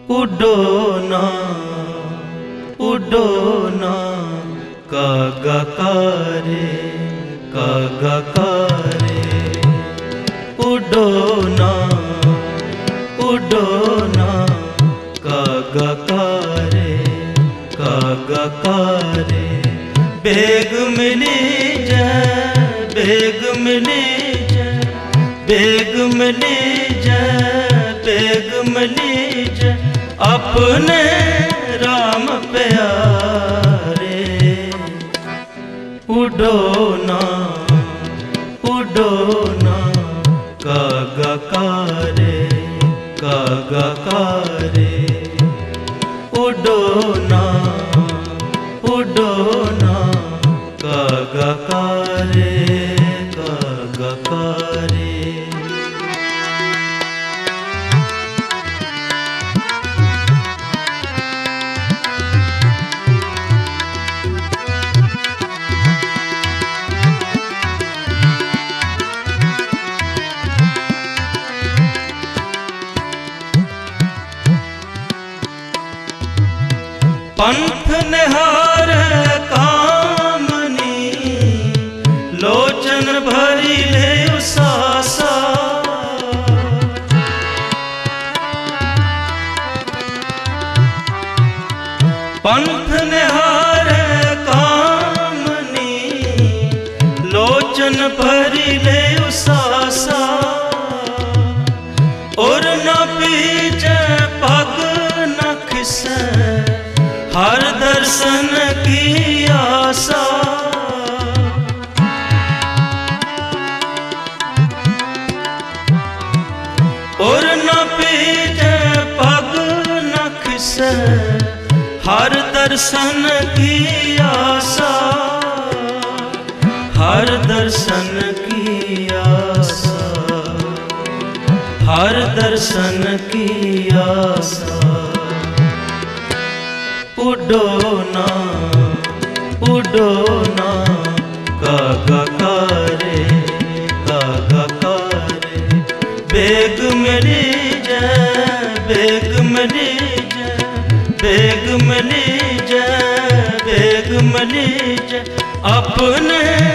उडो ना कागा कारे उडो ना कागा कारे बेग मिली जाए बेग मिली जाए बेग मिली जाए बेग मिली जाए अपने राम प्यारे उडो ना कागा कारे उडो ना कागा कारे पंथ निहार कामनी लोचन भरी ले उसासा पंथ निहार कामनी लोचन भरी ले उसासा और न पीछे पग न खिसे हर दर्शन की आशा और न पीछे पग न खिसे हर दर्शन की आशा हर दर्शन की आशा हर दर्शन की आशा उडो ना कागा कारे बेग मिली जाए बेग मिली जाए बेग मिली जाए बेग मिली जाए अपने